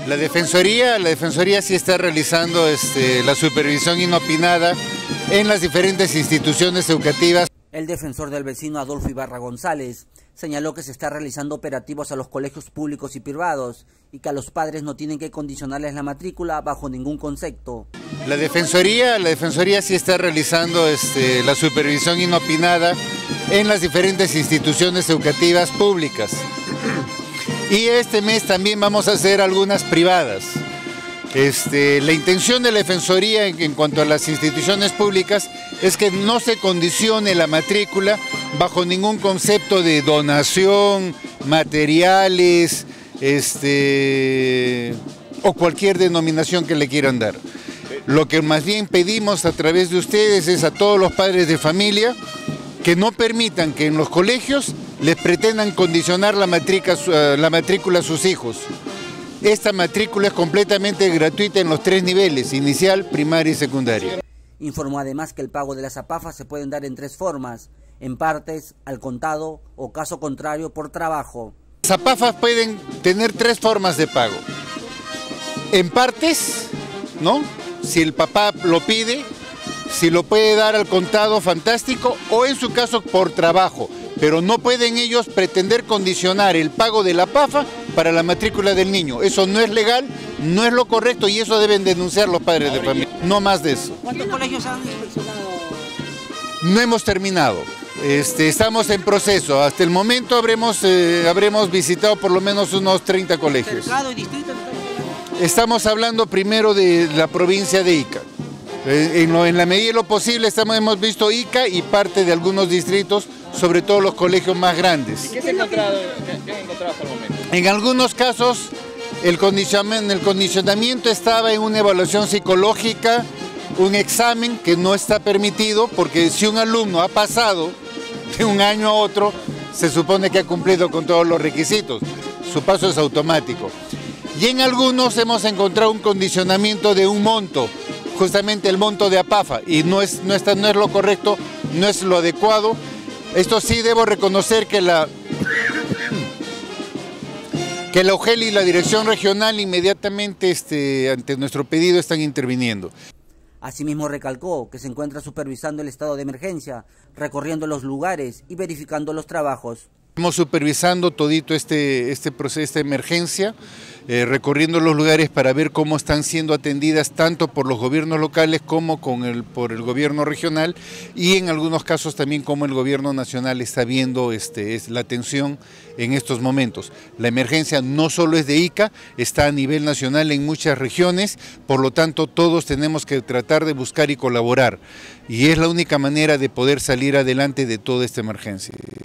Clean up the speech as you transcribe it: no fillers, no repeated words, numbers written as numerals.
La Defensoría sí está realizando la supervisión inopinada en las diferentes instituciones educativas. El defensor del vecino Adolfo Ibarra González señaló que se está realizando operativos a los colegios públicos y privados y que a los padres no tienen que condicionarles la matrícula bajo ningún concepto. La Defensoría sí está realizando la supervisión inopinada en las diferentes instituciones educativas públicas. Y este mes también vamos a hacer algunas privadas. La intención de la Defensoría en cuanto a las instituciones públicas es que no se condicione la matrícula bajo ningún concepto de donación, materiales, o cualquier denominación que le quieran dar. Lo que más bien pedimos a través de ustedes es a todos los padres de familia que no permitan que en los colegios les pretendan condicionar la matrícula a sus hijos. Esta matrícula es completamente gratuita en los 3 niveles, inicial, primaria y secundaria. Informó además que el pago de las APAFA se pueden dar en 3 formas, en partes, al contado o caso contrario por trabajo. Las APAFA pueden tener 3 formas de pago. En partes, ¿no? Si el papá lo pide, si lo puede dar al contado, fantástico, o en su caso por trabajo. Pero no pueden ellos pretender condicionar el pago de la APAFA para la matrícula del niño. Eso no es legal, no es lo correcto y eso deben denunciar los padres de familia. No más de eso. ¿Cuántos colegios han inspeccionado? No hemos terminado. Estamos en proceso. Hasta el momento habremos visitado por lo menos unos 30 colegios. ¿Cercado y distrito? Estamos hablando primero de la provincia de Ica. En la medida de lo posible hemos visto Ica y parte de algunos distritos, sobre todo los colegios más grandes. ¿Y qué han encontrado hasta el momento? En algunos casos el condicionamiento estaba en una evaluación psicológica, un examen que no está permitido, porque si un alumno ha pasado de un año a otro, se supone que ha cumplido con todos los requisitos. Su paso es automático. Y en algunos hemos encontrado un condicionamiento de un monto, justamente el monto de APAFA, y no es lo correcto, no es lo adecuado. Esto sí debo reconocer que la UGEL y la Dirección Regional inmediatamente ante nuestro pedido están interviniendo. Asimismo recalcó que se encuentra supervisando el estado de emergencia, recorriendo los lugares y verificando los trabajos. Estamos supervisando todito este proceso, esta emergencia, recorriendo los lugares para ver cómo están siendo atendidas tanto por los gobiernos locales como por el gobierno regional y en algunos casos también como el gobierno nacional está viendo la atención en estos momentos. La emergencia no solo es de Ica, está a nivel nacional en muchas regiones, por lo tanto todos tenemos que tratar de buscar y colaborar y es la única manera de poder salir adelante de toda esta emergencia.